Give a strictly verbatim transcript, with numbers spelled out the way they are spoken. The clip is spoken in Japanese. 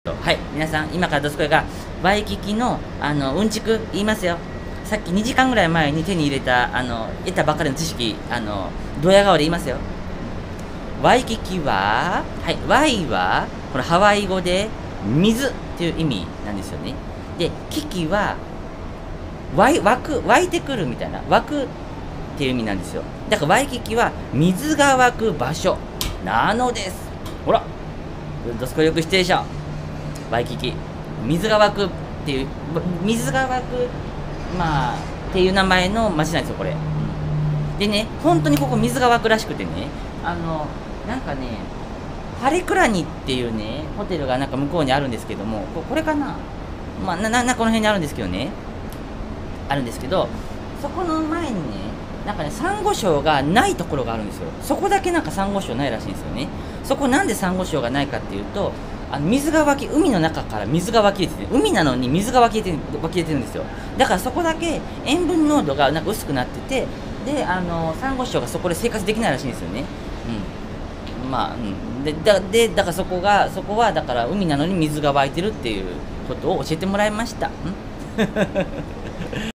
はい、皆さん、今からどすこいが、ワイキキの、あの、うんちく言いますよ。さっきにじかんぐらい前に手に入れた、あの、得たばかりの知識、あの、ドヤ顔で言いますよ。ワイキキは、はい、ワイは、これハワイ語で、水っていう意味なんですよね。で、キキは、湧い、湧く、湧いてくるみたいな、湧くっていう意味なんですよ。だからワイキキは、水が湧く場所なのです。ほら、どすこいよく知ってるでしょ。ワイキキ、水が湧くっていう、水が湧く、まあ、っていう名前の町なんですよ、これ。でね、本当にここ水が湧くらしくてね、あの、なんかね、ハレクラニっていうね、ホテルがなんか向こうにあるんですけども、ここれかな、まあ、な、な、この辺にあるんですけどね、あるんですけど、そこの前にね、なんかね、サンゴ礁がないところがあるんですよ。そこだけなんかサンゴ礁ないらしいんですよね。そこなんでサンゴ礁がないかっていうと、あの水が湧き、海の中から水が湧き出てて、海なのに水が湧き出て湧き出てるんですよ。だからそこだけ塩分濃度がなんか薄くなってて、で、あのサンゴ礁がそこで生活できないらしいんですよね。うん。まあ、うん。で、だでだからそこが、そこはだから海なのに水が湧いてるっていうことを教えてもらいました。ん